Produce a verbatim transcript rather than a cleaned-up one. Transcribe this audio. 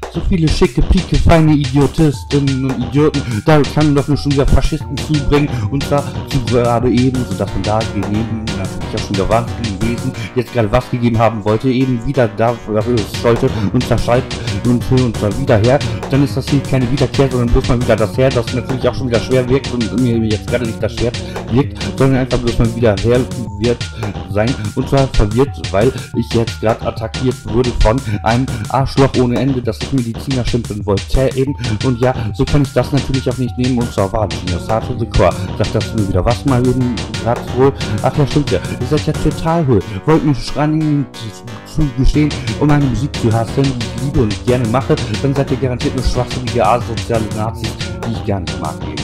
So viele schicke, pike, feine Idiotistinnen und Idioten, da kann man doch nur schon wieder Faschisten zubringen, und zwar zu gerade eben, sodass man da neben natürlich auch schon wieder wahnsinnigen Wesen jetzt gerade was gegeben haben wollte, eben wieder dafür sollte und zerschalten und für uns mal wieder her, dann ist das hier keine Wiederkehr, sondern bloß mal wieder das her, das natürlich auch schon wieder schwer wirkt und mir jetzt gerade nicht das Schwert wirkt, sondern einfach bloß mal wieder her wird sein, und zwar verwirrt, weil ich jetzt gerade attackiert wurde von einem Arschloch ohne Ende, das ich Mediziner schimpfen wollte eben, und ja, so kann ich das natürlich auch nicht nehmen, und zwar war das Hard to the Core. Sagt das nur wieder was mal eben gerade wohl? Ach ja, stimmt ja, ihr seid ja total hohl, wollt mich schreien zu gestehen, um meine Musik zu hassen, die ich liebe und gerne mache, dann seid ihr garantiert nur schwachsinnige, asoziale Nazis, die ich gar nicht mag eben.